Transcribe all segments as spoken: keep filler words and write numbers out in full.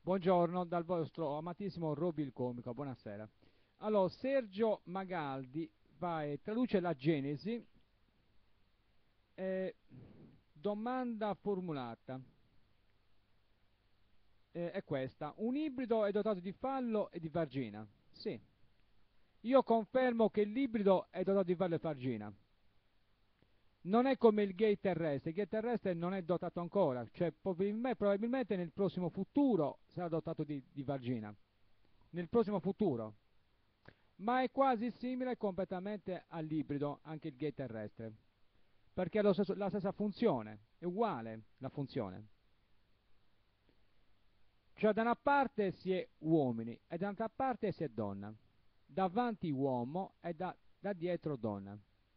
Buongiorno dal vostro amatissimo Roby il Comico, buonasera. Allora, Sergio Magaldi va e traduce la Genesi, eh, domanda formulata, eh, è questa: un ibrido è dotato di fallo e di vagina? Sì. Io confermo che l'ibrido è dotato di fallo e vagina. Non è come il gay terrestre, il gay terrestre non è dotato ancora, cioè probabilmente, probabilmente nel prossimo futuro sarà dotato di, di vagina, nel prossimo futuro, ma è quasi simile completamente all'ibrido, anche il gay terrestre, perché ha lo stesso- la stessa funzione, è uguale la funzione. Cioè da una parte si è uomini e dall'altra parte si è donna, davanti uomo e da, da dietro donna.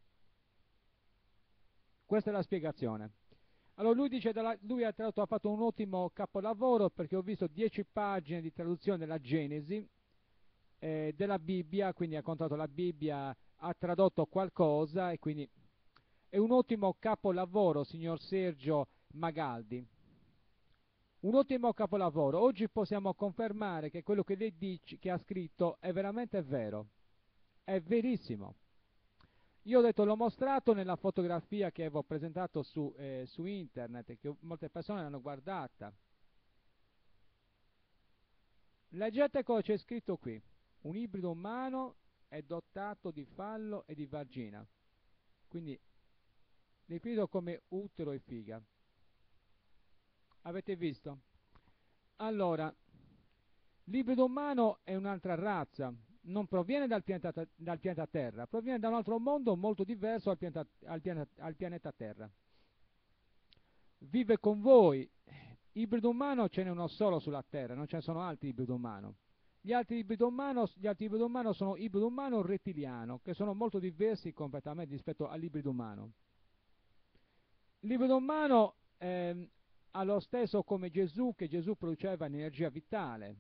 Questa è la spiegazione. Allora lui dice, dalla, lui ha, tra l'altro, ha fatto un ottimo capolavoro perché ho visto dieci pagine di traduzione della Genesi, eh, della Bibbia, quindi ha contato la Bibbia, ha tradotto qualcosa e quindi è un ottimo capolavoro, signor Sergio Magaldi. Un ottimo capolavoro. Oggi possiamo confermare che quello che lei dice, che ha scritto, è veramente vero. È verissimo. Io ho detto, l'ho mostrato nella fotografia che avevo presentato su, eh, su internet e che molte persone l'hanno guardata. Leggete cosa c'è scritto qui. Un ibrido umano è dotato di fallo e di vagina. Quindi definito come utero e figa. Avete visto? Allora, l'ibrido umano è un'altra razza, non proviene dal pianeta, dal pianeta Terra, proviene da un altro mondo molto diverso al pianeta, al pianeta, al pianeta Terra. Vive con voi. Ibrido umano ce n'è uno solo sulla Terra, non ce ne sono altri ibrido umano. Gli altri ibrido umano, gli altri ibrido umano sono ibrido umano rettiliano, che sono molto diversi completamente rispetto all'ibrido umano. L'ibrido umano ehm, ha lo stesso come Gesù, che Gesù produceva energia vitale.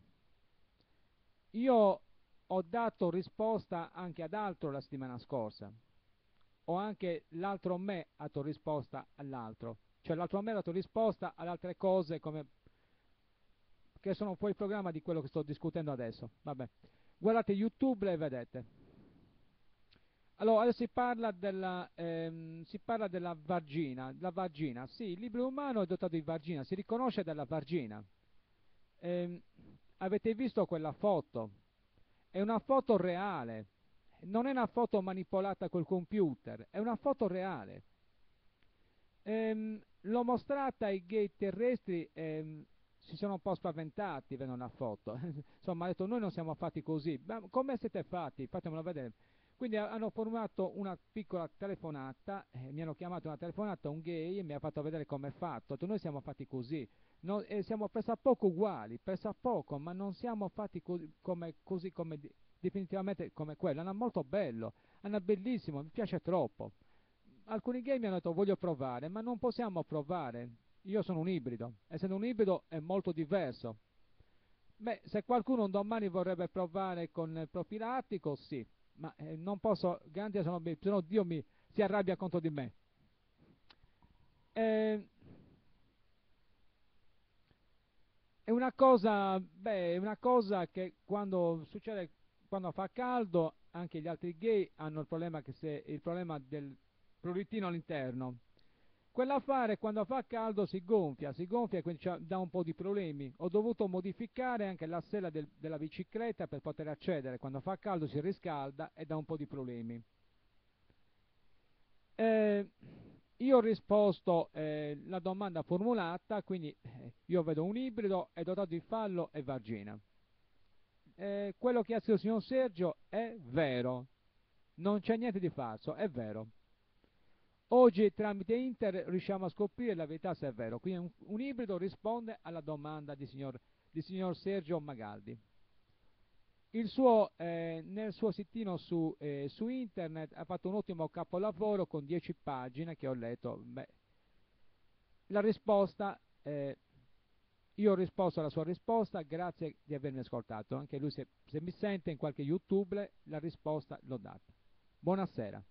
Io ho dato risposta anche ad altro la settimana scorsa, o anche l'altro me ha dato risposta all'altro, cioè l'altro me ha dato risposta ad altre cose come, che sono fuori programma di quello che sto discutendo adesso. Vabbè, guardate YouTube e vedete. Allora, adesso si parla della, ehm, si parla della vagina, la vagina, sì, il libro umano è dotato di vagina, si riconosce dalla vagina. Ehm, avete visto quella foto? È una foto reale, non è una foto manipolata col computer, è una foto reale. Ehm, l'ho mostrata ai gay terrestri, ehm, si sono un po' spaventati vedendo la foto. Insomma, ha detto, noi non siamo fatti così. Ma come siete fatti? Fatemelo vedere. Quindi ha- hanno formato una piccola telefonata, eh, mi hanno chiamato una telefonata, un gay, e mi ha fatto vedere come è fatto. Ha detto, noi siamo fatti così. No, e siamo pressappoco uguali, pressappoco, ma non siamo fatti co- come, così come di- definitivamente come quello. Hanno molto bello, hanno bellissimo, mi piace troppo. Alcuni gay mi hanno detto voglio provare, ma non possiamo provare. Io sono un ibrido, essendo un ibrido è molto diverso. Beh, se qualcuno un domani vorrebbe provare con il profilattico, sì, ma eh, non posso, garantia sono, se no Dio mi si arrabbia contro di me. Eh, è una cosa, beh, è una cosa che quando succede, quando fa caldo, anche gli altri gay hanno il problema, che se, il problema del prurittino all'interno. Quell'affare quando fa caldo si gonfia, si gonfia e quindi c'ha- dà un po' di problemi. Ho dovuto modificare anche la sella del- della bicicletta per poter accedere. Quando fa caldo si riscalda e dà un po' di problemi. Eh, io ho risposto eh, la domanda formulata, quindi eh, io vedo un ibrido, è dotato di fallo e vagina. Eh, quello che ha scritto il signor Sergio è vero, non c'è niente di falso, è vero. Oggi tramite Inter riusciamo a scoprire la verità se è vero, quindi un, un ibrido risponde alla domanda di signor, di signor Sergio Magaldi. Il suo, eh, nel suo sitino su, eh, su internet ha fatto un ottimo capolavoro con dieci pagine che ho letto. Beh, la risposta, eh, io ho risposto alla sua risposta, grazie di avermi ascoltato. Anche lui, se, se mi sente in qualche YouTube, la risposta l'ho data. Buonasera.